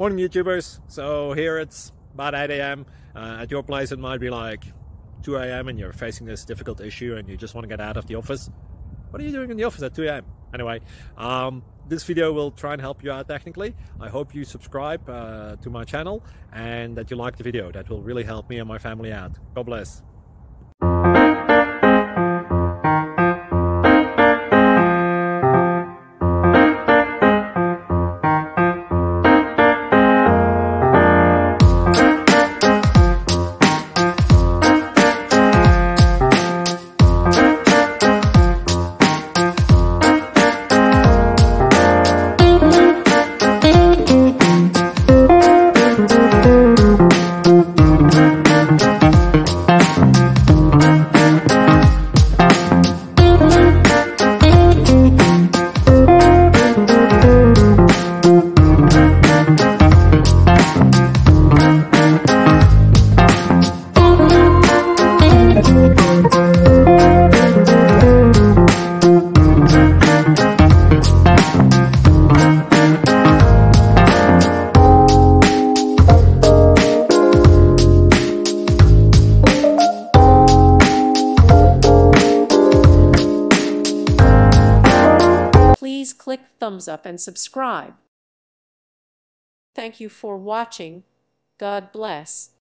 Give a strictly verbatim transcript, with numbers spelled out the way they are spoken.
Morning YouTubers. So here it's about eight A M Uh, at your place it might be like two A M and you're facing this difficult issue and you just want to get out of the office. What are you doing in the office at two A M? Anyway, um, this video will try and help you out technically. I hope you subscribe uh, to my channel and that you like the video. That will really help me and my family out. God bless. Please click thumbs up and subscribe. Thank you for watching. God bless.